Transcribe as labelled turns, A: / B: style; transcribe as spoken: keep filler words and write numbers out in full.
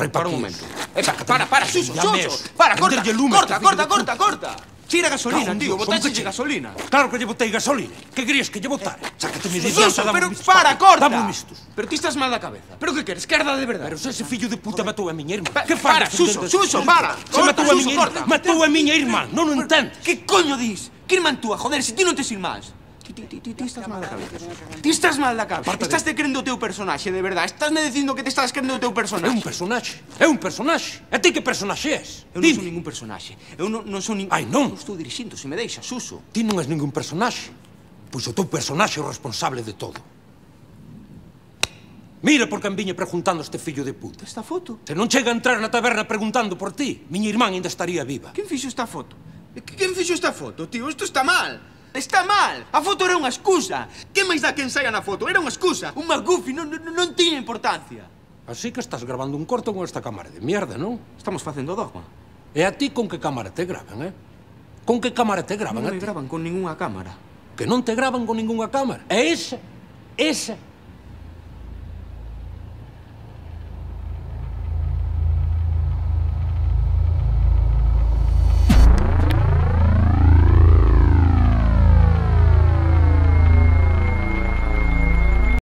A: Trae pa
B: Para un
A: aquí.
B: momento. Epa, para, para, Suso,
A: Ya
B: Suso.
A: ves.
B: Para, corta,
A: Venderlle lume
B: corta,
A: a este
B: corta,
A: fillo de
B: corta, corta. Tira gasolina,
A: Cago en
B: tío,
A: Dios,
B: botaste
A: son que che-
B: gasolina.
A: Claro que lle botei gasolina. Que querías que lle botara? Sácateme de
B: Suso,
A: diante, dame
B: pero
A: un mistus.
B: para, corta.
A: Dame un mistus.
B: Pero ti estás mal da cabeza. Pero que queres, querda de verdade.
A: Pero se ese fillo de puta matou a miña irmá.
B: Pa-
A: Que
B: para,
A: faz
B: Suso,
A: defendendo-
B: Suso, para.
A: Se
B: Corta,
A: matou a
B: Suso,
A: miña
B: corta.
A: irmá. Matou a miña irmá. Non o entendes.
B: Que coño dis? Que irmán túa, joder, se ti non tes irmáns. Ti, ti, ti, ti, ti estás mal da cabeza. Ti estás mal da cabeza.
A: Aparta de-
B: Estás te crendo o teu personaxe, de verdade. Estás me dicindo que te estás crendo o teu
A: É
B: personaxe.
A: un personaxe. É un personaxe. E ti que personaxe és?
B: Eu non
A: Dime.
B: son ningún personaxe. Eu non, non son ningún...
A: Ai, non?
B: Non estou dirixindo, se me deixas, Suso.
A: Ti non és ningún personaxe. Pois o teu personaxe é o responsable de todo. Mira por quen viña preguntando este fillo de puta.
B: Esta foto?
A: Se non chega a entrar na taberna preguntando por ti, miña irmán ainda estaría viva.
B: Quen fixo esta foto? Quen fixo esta foto, tío? Isto está mal. Está mal. A foto era unha excusa. Que máis dá quen saia na foto? Era unha excusa. Un McGuffin non, non, non tiña importancia.
A: Así que estás grabando un corto con esta cámara de mierda, non?
B: Estamos facendo dogma.
A: E a ti con que cámara te graban, eh? Con que cámara te graban
B: Non
A: a
B: me
A: ti?
B: graban con ningunha cámara.
A: Que non te graban con ningunha cámara. E esa, esa